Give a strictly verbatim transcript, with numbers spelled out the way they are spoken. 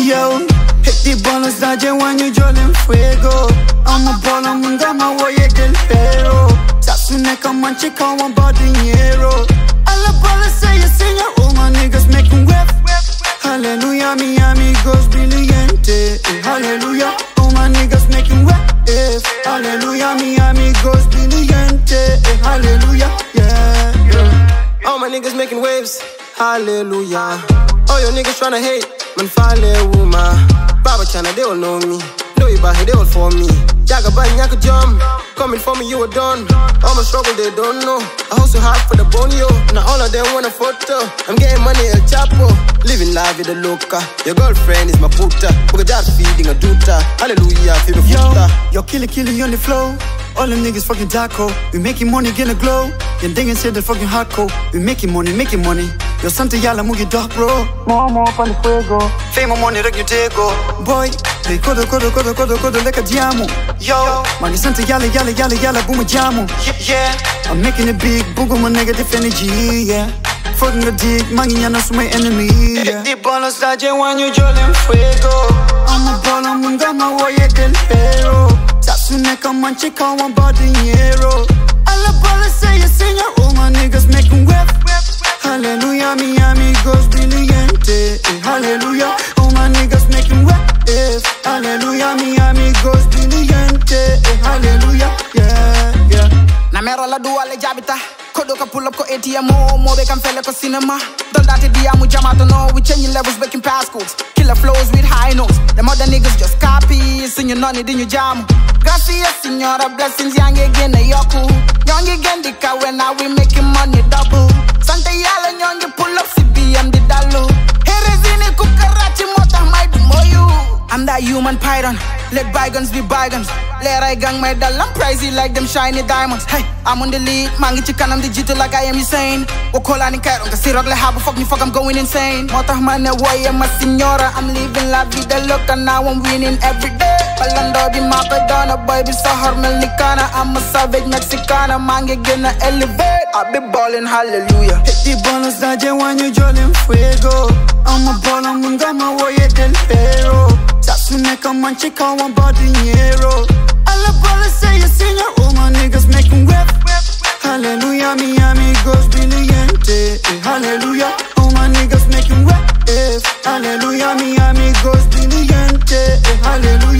Yo, hit the ballers that you want you jolin' fuego. I'm a baller, munga ma woye del pero. Sasune come on, chick on one body hero. All the ballers say you sing your all my niggas making whip. Hallelujah, mi amigos brilliante. Hallelujah, all my niggas making whip. Hallelujah, mi amigos brilliante. Hallelujah, yeah, yeah. All my niggas making waves. Hallelujah. All your niggas tryna hate, man, fale woman. Baba Chana, they all know me. Know you back here, they all for me. Jaga bang, yaka jump. Coming for me, you were done. All my struggle, they don't know. I hustle hard for the bone, yo. Now all of them want a photo. I'm getting money, El Chapo. Living life with the loca. Your girlfriend is my puta. We got feeding a duta. Hallelujah, feel the futa. Yo, killer, killer, you on the flow. All them niggas fucking taco. We making money, gonna glow. Your dingin' said the fucking hardcore. We making money, making money. Yo, Santa yala mugi dog, bro. More, more, pan fuego. Fame money, rek you take go. Boy, they kodo, kodo, kodo, kodo, kodo, like a diamo. Yo, money Santa yala, yala, yala, yala, boom a jamu. Yeah, I'm making it big, boom my negative energy, yeah. Fucking the dick, mangi yana so my enemy, yeah. The ballers that you want you jolin' fuego. I'm a baller, munga ma woye del pero. Sasune come on, chick on one body hero. All the ballers say you sing your all my niggas making whip. Hallelujah, mi amigos brilliante. Hallelujah, all my niggas. Hallelujah, mi amigos diligente. Hallelujah, yeah, yeah. Na mero la duwa le jabita. Kodo ka pull up ko A T M O. Mo be kan fele ko cinema. Don't that dia mu jamato no. We changing levels, making passcodes. Killer flows with high notes. Them other niggas just copy. Sing your nonny, then you jam. Gracias, senora, blessings, young again, a yoku. Young again, the car when now we making money double. Santa Yala, young, you pull up C B M, the Dalu. Here is in a kukarachi, mota, my moyu. I'm that human python. Let bygones be bygones. Let I gang my doll, I'm pricey like them shiny diamonds. Hey, I'm on the lead, mangi chicken, I'm digital like I am insane. Wakola ni kairo, kasi rogle habo, fuck me, fuck, I'm going insane. Mota, man, way, I'm a senora. I'm living la vida loca, now I'm winning every day. Palando di Macadona, boy, be so hormel Nicana. I'm a savage Mexicana, mangi gonna elevate. I be ballin', hallelujah. Hit the ballers that you want you jolin' fuego. I'm a baller, munga ma woye del pero. Sasune come on, chick on one body hero. All the ballers say you sing your all my niggas making whip. Hallelujah, mi amigos brilliante. Hallelujah, all my niggas making whip. Hallelujah, mi amigos brilliante. Hallelujah.